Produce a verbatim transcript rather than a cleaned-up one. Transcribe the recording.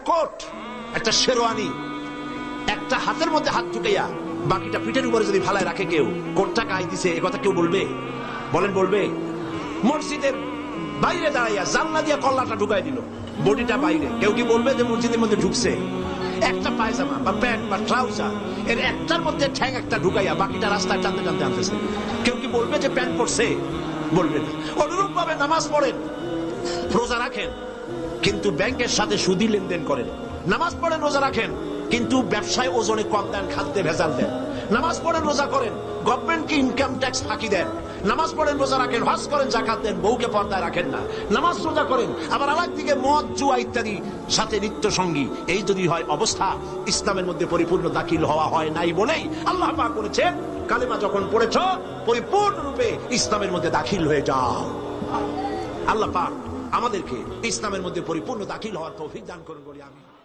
Coat, একটা শেরওয়ানি, একটা হাতের মধ্যে হাত ঢুকাইয়া বাকিটা পিঠের উপরে যদি ফালায় রাখে কেউ, কোটটা গায়ে দিছে, এ কথা কেউ বলবে? বলেন বলবে? মসজিদের বাইরে দাঁড়াইয়া জানলা দিয়া কল্লাটা ঢুকাই দিল, বডিটা বাইরে, কেউ কি বলবে যে মসজিদের মধ্যে ঢুকছে? একটা পায়জামা বা প্যান্ট বা ট্রাউজার এর একটার মধ্যে ঠ্যাং একটা ঢুকাইয়া বাকিটা রাস্তায় টানতে টানতে আনতেছে, কেউ কি বলবে যে প্যান্ট পরছে? বলবে না। অনুরূপ ভাবে নামাজ পড়েন, রোজা রাখেন, কিন্তু ব্যাংকের সাথে সুদি লেনদেন করেন। নামাজ পড়েন, রোজা রাখেন, কিন্তু ব্যবসায় ওজনে কম দেন, খাদ্যে ভেজাল দেন। নামাজ পড়েন, রোজা করেন, গভর্নমেন্টকে ইনকাম ট্যাক্স ফাঁকি দেন। নামাজ পড়েন, রোজা রাখেন, হজ করেন, যাকাত দেন, বউকে পর্দায় রাখেন না। নামাজ রোজা করেন, আবার আরেক দিকে মদ, জুয়া ইত্যাদি সাথে নিত্য সঙ্গী। এই যদি হয় অবস্থা, ইসলামের মধ্যে পরিপূর্ণ দাখিল হওয়া হয় নাই বলেই আল্লাহ পাক বলেছেন, কালেমা যখন পড়েছ পরিপূর্ণরূপে ইসলামের মধ্যে দাখিল হয়ে যাও। আল্লাহ পাক আমাদেরকে ইসলামের মধ্যে পরিপূর্ণ দাখিল হওয়ার তৌফিক দান করুন বলি আমি।